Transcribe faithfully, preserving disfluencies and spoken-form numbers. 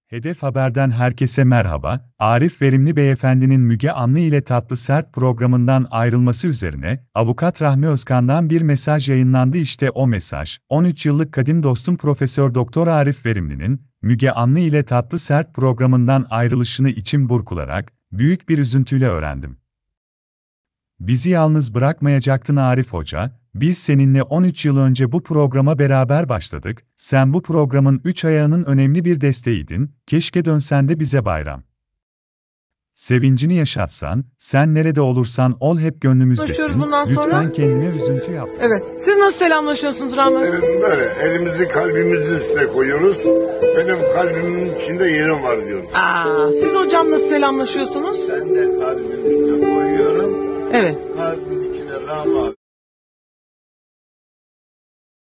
Hedef Haber'den herkese merhaba. Arif Verimli Beyefendi'nin Müge Anlı ile Tatlı Sert programından ayrılması üzerine Avukat Rahmi Özkan'dan bir mesaj yayınlandı. İşte o mesaj. on üç yıllık kadim dostum Profesör Doktor Arif Verimli'nin Müge Anlı ile Tatlı Sert programından ayrılışını içim burkularak büyük bir üzüntüyle öğrendim. Bizi yalnız bırakmayacaktın Arif Hoca. Biz seninle on üç yıl önce bu programa beraber başladık. Sen bu programın üç ayağının önemli bir desteğiydin. Keşke dönsen de bize bayram sevincini yaşatsan. Sen nerede olursan ol hep gönlümüzdesin. Bundan Lütfen sonra... kendine üzüntü yapma. Evet. Siz nasıl selamlaşıyorsunuz Rahmet? Benim böyle elimizi kalbimizin üstüne koyuyoruz. Benim kalbimin içinde yerim var diyoruz. Aa, siz hocam nasıl selamlaşıyorsunuz? Ben de kalbimin üstüne koyuyorum. Evet. Kalbimin içine Rahmi abi.